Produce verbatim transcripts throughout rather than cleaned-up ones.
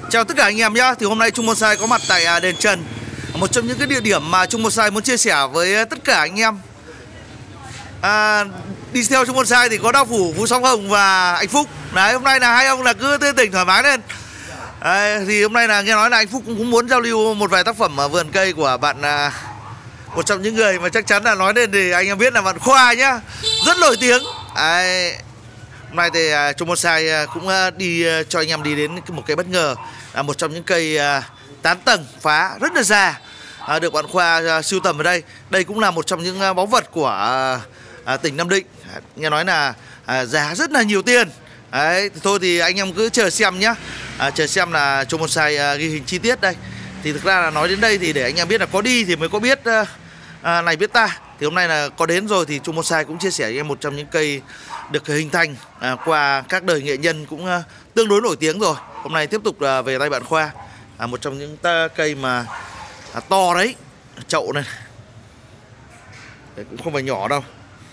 Chào tất cả anh em nhé. Thì hôm nay Trung Bonsai có mặt tại đền Trần, một trong những cái địa điểm mà Trung Bonsai muốn chia sẻ với tất cả anh em. à, Đi theo Trung Bonsai thì có Đạo Phủ, Vũ Song Hồng và anh Phúc. Đấy, hôm nay là hai ông là cứ tươi tỉnh thoải mái lên. Đấy, thì hôm nay là nghe nói là anh Phúc cũng muốn giao lưu một vài tác phẩm ở vườn cây của bạn, à, một trong những người mà chắc chắn là nói lên thì anh em biết là bạn Khoa nhá, rất nổi tiếng. Đấy, hôm nay thì uh, Trung Bonsai uh, cũng uh, đi uh, cho anh em đi đến một cái bất ngờ, là uh, một trong những cây uh, tán tầng phá rất là già, uh, được bạn Khoa uh, sưu tầm ở đây. Đây cũng là một trong những uh, báu vật của uh, uh, tỉnh Nam Định. Uh, nghe nói là uh, giá rất là nhiều tiền. Đấy, thì thôi thì anh em cứ chờ xem nhá, uh, chờ xem là Trung Bonsai uh, ghi hình chi tiết đây. Thì thực ra là nói đến đây thì để anh em biết là có đi thì mới có biết uh, uh, này biết ta. Thì hôm nay là có đến rồi thì Trung Bonsai cũng chia sẻ với em một trong những cây được hình thành à, qua các đời nghệ nhân cũng à, tương đối nổi tiếng rồi. Hôm nay tiếp tục à, về tay bạn Khoa, à, một trong những ta cây mà à, to đấy, chậu này. Đấy, cũng không phải nhỏ đâu.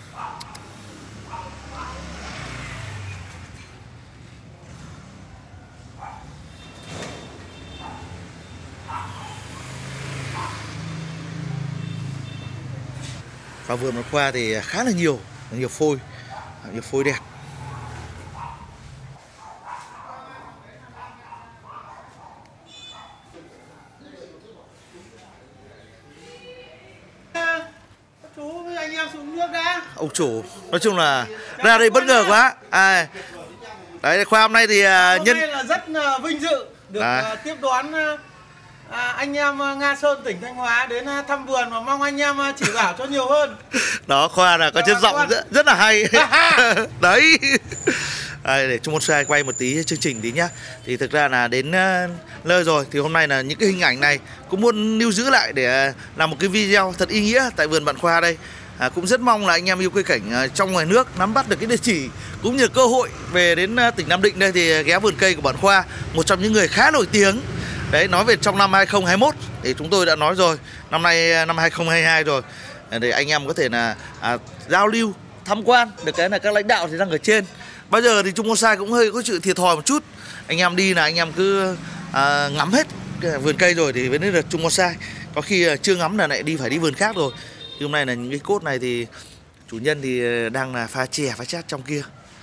Vào vườn bạn Khoa thì khá là nhiều, nhiều phôi, nhiều phôi đẹp. Chú với anh em xuống nước đã. Ông chủ, nói chung là ra đây bất ngờ quá. À, đấy, Khoa hôm nay thì à, hôm nhân nay là rất uh, vinh dự được uh, tiếp đón uh, À, anh em Nga Sơn tỉnh Thanh Hóa đến thăm vườn và mong anh em chỉ bảo cho nhiều hơn. Đó, Khoa là có chất giọng rất, rất là hay. Đấy. À, để Trung Bonsai quay một tí chương trình tí nhá. Thì thực ra là đến uh, nơi rồi thì hôm nay là những cái hình ảnh này cũng muốn lưu giữ lại để uh, làm một cái video thật ý nghĩa tại vườn bạn Khoa đây. À, cũng rất mong là anh em yêu cây cảnh uh, trong ngoài nước nắm bắt được cái địa chỉ cũng như cơ hội về đến uh, tỉnh Nam Định đây thì ghé vườn cây của bạn Khoa, một trong những người khá nổi tiếng. Đấy, nói về trong năm hai không hai mốt thì chúng tôi đã nói rồi, năm nay năm hai không hai hai rồi, để anh em có thể là à, giao lưu, tham quan được cái là các lãnh đạo thì đang ở trên. Bây giờ thì Trung Bonsai cũng hơi có sự thiệt thòi một chút. Anh em đi là anh em cứ à, ngắm hết vườn cây rồi thì đến lượt Trung Bonsai. Có khi chưa ngắm là lại đi phải đi vườn khác rồi. Thì hôm nay là những cái cốt này thì chủ nhân thì đang là pha chè, pha chát trong kia.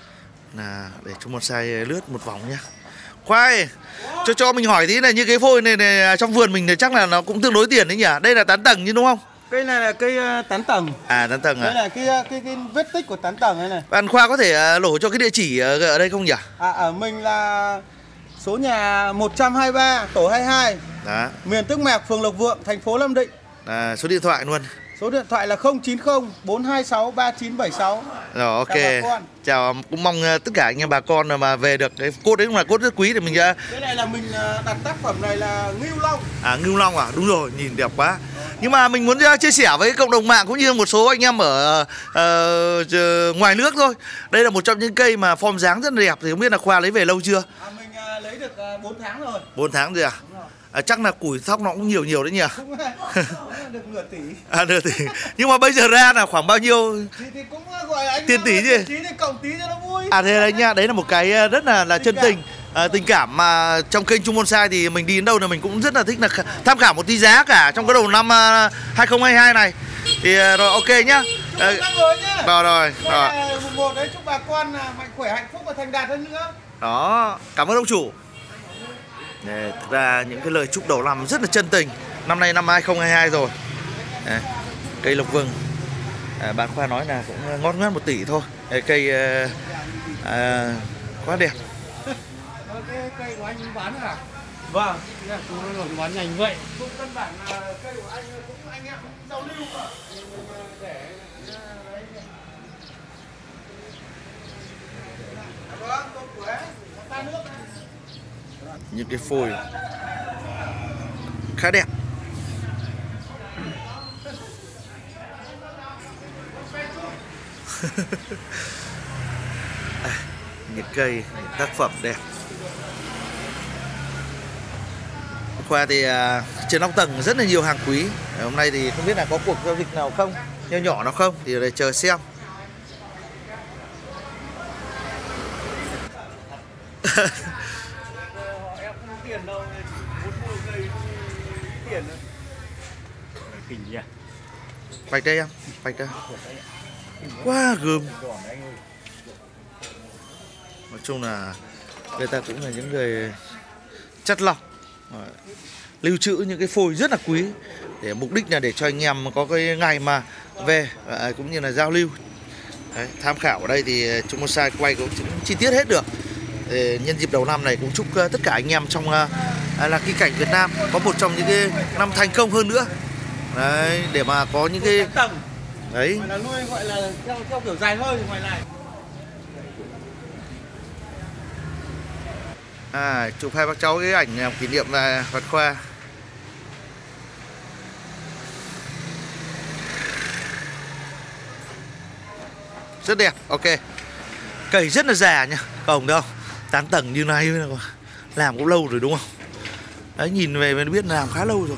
Là để Trung Bonsai lướt một vòng nhá. Khoai, cho cho mình hỏi tí này, như cái phôi này, này trong vườn mình thì chắc là nó cũng tương đối tiền đấy nhỉ? Đây là tán tầng chứ đúng không? Cây này là cây uh, tán tầng. À, tán tầng à? Đây là cái, cái, cái vết tích của tán tầng này này. Bạn Khoa có thể uh, lổ cho cái địa chỉ ở, ở đây không nhỉ? À, ở mình là số nhà một trăm hai mươi ba, tổ hai mươi hai. Đó. Miền Tức Mạc, phường Lộc Vượng, thành phố Nam Định. À, số điện thoại luôn. Số điện thoại là không chín không bốn hai sáu ba chín bảy sáu. Rồi, ok. Chào, Chào, cũng mong tất cả anh em bà con mà về được cái cốt đấy cũng là cốt rất quý thì mình ra. Cái này là mình đặt tác phẩm này là Ngưu Long. À, Ngưu Long à? Đúng rồi, nhìn đẹp quá. Nhưng mà mình muốn chia sẻ với cộng đồng mạng cũng như một số anh em ở uh, ngoài nước thôi. Đây là một trong những cây mà form dáng rất là đẹp. Thì không biết là Khoa lấy về lâu chưa? À, mình uh, lấy được uh, bốn tháng rồi. bốn tháng rồi à? À, chắc là củi thóc nó cũng nhiều nhiều đấy nhỉ? Cũng được nửa tỷ. À, nửa tỷ. Nhưng mà bây giờ ra là khoảng bao nhiêu? Thì, thì cũng gọi là anh tiền tỷ gì? Tí thì cộng tí cho nó vui. À, thế đấy nha, đấy là một cái rất là là chân tình. À, tình cảm mà trong kênh Trung Bonsai thì mình đi đến đâu là mình cũng rất là thích là tham khảo một tí giá cả trong cái đầu năm uh, hai không hai hai này. Thì uh, rồi ok nhá. Rồi rồi nhá. Rồi rồi. Rồi. Mùng một đấy, chúc bà con mạnh khỏe, hạnh phúc và thành đạt hơn nữa. Đó, cảm ơn ông chủ. Để, thực ra những cái lời chúc đầu năm rất là chân tình. Năm nay năm hai không hai hai rồi. Đấy, cây lộc vừng. À, bạn Khoa nói là cũng ngót ngót một tỷ thôi. Đấy, cây uh, uh, quá đẹp. Cái cây của anh bán à? Vâng, cái là chúng bán nhanh vậy. Cũng căn bản là cây của anh cũng anh em giao lưu mà. Để vâng, tốt quá. Ta nước này. Những cái phôi khá đẹp. À, những cây, những tác phẩm đẹp. Khoa thì à, trên nóc tầng rất là nhiều hàng quý. Hôm nay thì không biết là có cuộc giao dịch nào không, nhỏ nhỏ nào không thì ở đây chờ xem. tiền đâu, muốn mua cây tiền nữa. Kinh nhỉ. Bạch đây em, bạch đây. Quá gươm. Nói chung là người ta cũng là những người chất lọc, lưu trữ những cái phôi rất là quý, để mục đích là để cho anh em có cái ngày mà về cũng như là giao lưu. Đấy, tham khảo ở đây thì Trung Bonsai quay cũng chi tiết hết được. Để nhân dịp đầu năm này cũng chúc tất cả anh em trong là kỳ cảnh Việt Nam có một trong những cái năm thành công hơn nữa. Đấy, để mà có những cái đấy gọi là nuôi, gọi là theo, theo kiểu dài hơi thì ngoài này. À, chụp hai bác cháu cái ảnh kỷ niệm là Văn Khoa. Rất đẹp, ok. Cây rất là già nha, cổng đâu tám tầng như này làm cũng lâu rồi đúng không? Đấy, nhìn về mình biết làm khá lâu rồi.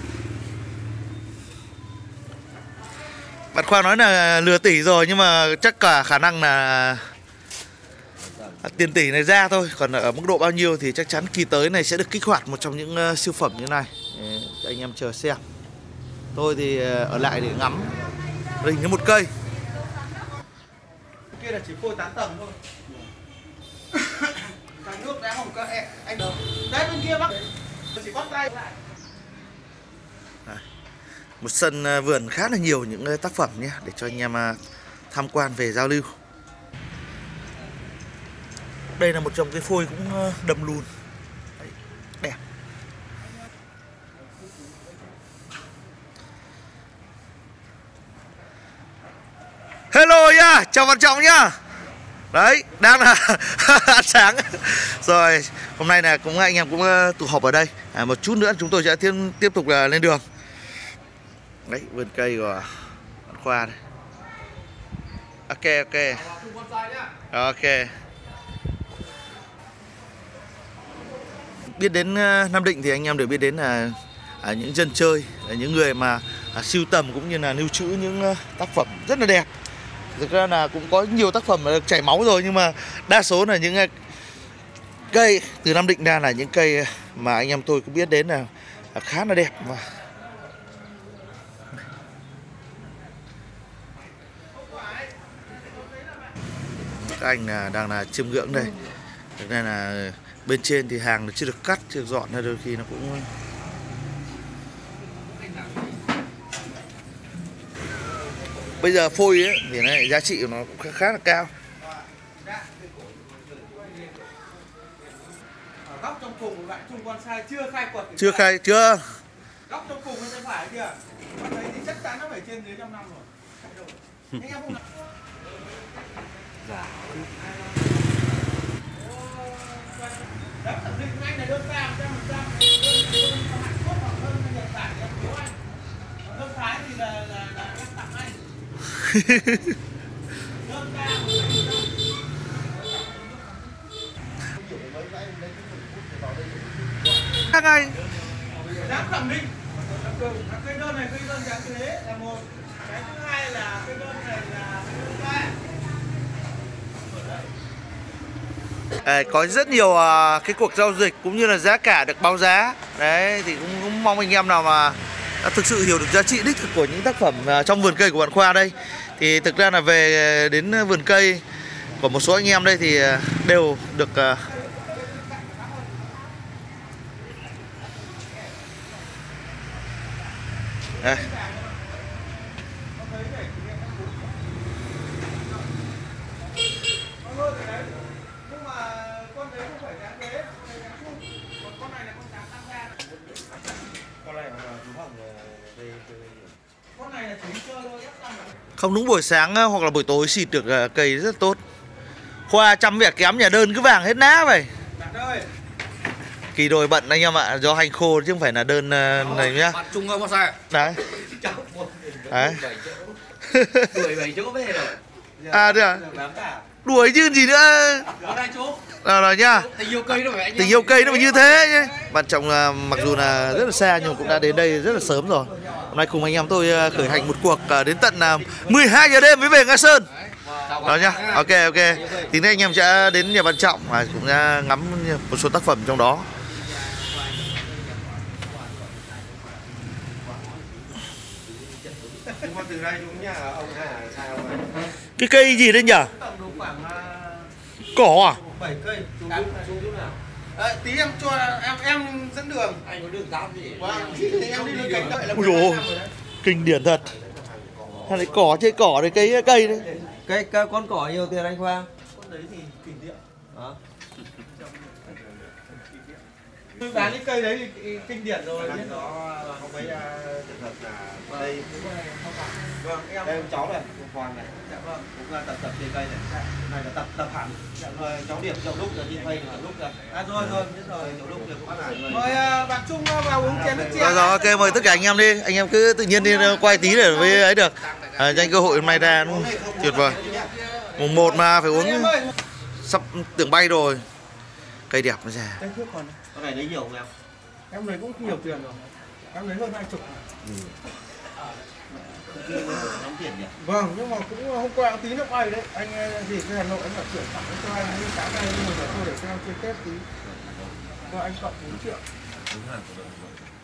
Bạn Khoa nói là lừa tỷ rồi, nhưng mà chắc cả khả năng là tiền tỷ này ra thôi. Còn ở mức độ bao nhiêu thì chắc chắn kỳ tới này sẽ được kích hoạt một trong những siêu phẩm như này. Anh em chờ xem. Tôi thì ở lại để ngắm rình cái một cây. Kia là chỉ phôi tám tầng thôi. Cái nước đá hồng các anh đâu. Đấy bên kia bác. Chỉ bắt tay lại. Một sân vườn khá là nhiều những tác phẩm nhé, để cho anh em tham quan về giao lưu. Đây là một trong cái phôi cũng đầm lùn. Đấy, đẹp. Hello nha, chào Văn Trọng nhá. Đấy, đang là ăn sáng. Rồi, hôm nay là cũng anh em cũng tụ họp ở đây. À, một chút nữa chúng tôi sẽ tiếp, tiếp tục là lên đường. Đấy, vườn cây của Văn Khoa đây. Ok, ok. Ok. Biết đến Nam Định thì anh em đều biết đến là à, những dân chơi, là những người mà à, sưu tầm cũng như là lưu trữ những tác phẩm rất là đẹp. Thực ra là cũng có nhiều tác phẩm được chảy máu rồi, nhưng mà đa số là những cây từ Nam Định ra là những cây mà anh em tôi cũng biết đến là khá là đẹp. Và các anh là đang là chiêm ngưỡng đây. Thực ra là bên trên thì hàng chưa được cắt, chưa được dọn ra, đôi khi nó cũng bây giờ phôi ấy, thì này giá trị của nó cũng khá, khá là cao. Ở góc trong cùng bạn Trung Bonsai chưa khai quật. Chưa khai chưa. Góc trong cùng bên tay phải kìa. Bạn thấy thì chắc chắn nó phải trên dưới trăm năm rồi. Anh em không. Dạ. Đấy, khẳng định anh này đơn cao một trăm phần trăm. Hàn Quốc hoặc hơn Nhật Bản thì em thiếu anh. Còn đơn Thái thì là là là em tặng anh. Đơn cao. Các anh. Dám khẳng định. Cây đơn này cây đơn giá thế là một. Cái thứ hai là cây đơn này là cây đơn À, có rất nhiều à, cái cuộc giao dịch cũng như là giá cả được báo giá. Đấy thì cũng, cũng mong anh em nào mà đã thực sự hiểu được giá trị đích thực của những tác phẩm à, trong vườn cây của bạn Khoa đây. Thì thực ra là về đến vườn cây của một số anh em đây thì đều được à, đây. Không đúng buổi sáng hoặc là buổi tối xịt được cây rất tốt. Khoa chăm vẻ kém, nhà đơn cứ vàng hết ná vậy. Kỳ đồi bận anh em ạ, do hành khô chứ không phải là đơn này nhá. Trung Bonsai. Đấy. Đấy. mười bảy chỗ về rồi. À được à? Đuổi chứ gì nữa. Rồi rồi nhá. Tình yêu cây nó phải anh. Tình yêu cây nó phải như thế nhé. Quan trọng là mặc dù là rất là xa nhưng mà cũng đã đến đây rất là sớm rồi. Hôm nay cùng anh em tôi khởi hành một cuộc đến tận mười hai giờ đêm mới về Nga Sơn. Đó nhá. Ok ok. Thì nay anh em sẽ đến nhà Văn Trọng và cũng ngắm một số tác phẩm trong đó. từ đây xuống nhà ông Hà sao vậy? Cái cây gì đấy nhỉ? Tầm độ khoảng Cỏ à? bảy cây. Xuống xuống chỗ nào? Đấy, tí em cho em em dẫn đường. Anh có đường giáp gì? Vâng, em đi lên cánh đợi là. Ui dồi ôi, kinh điển thật. Hay là cỏ chơi cỏ đấy, cây cây đấy. Cây con cỏ nhiều tiền anh Khoa. Con đấy thì kỷ niệm. Hả? Bán cái cây đấy thì kinh điển rồi. Nó không mấy trường hợp là đây. Vâng, em đây cháu này, Hoàng này. Dạ vâng, cũng là tập tập trên cây này. Này là tập tập hẳn. Dạ rồi, cháu điểm chậu lúc rồi đi vay là lúc rồi. À rồi rồi, biết rồi, chậu lúc được bắt lại rồi. Rồi bạn Trung vào uống chén nước chè. Rồi rồi, ok, mời tất cả anh em đi. Anh em cứ tự nhiên đi quay tí để với ấy được. À, cho anh cơ hội hôm nay ra đúng không? Tuyệt vời. Mùng một mà phải uống, sắp tưởng bay rồi. Cây đẹp nó ra. Cái con này lấy nhiều không em? Em lấy cũng nhiều tiền rồi. Em lấy hơn hai chục. Ừ. Đóng tiền nhỉ? Vâng, nhưng mà cũng hôm qua tí nước bay đấy. Anh gì cái Hà Nội anh bảo chuyển tặng cho anh như sáng nay nhưng mà tôi để xem trên Tết tí. Và anh cộng bốn triệu.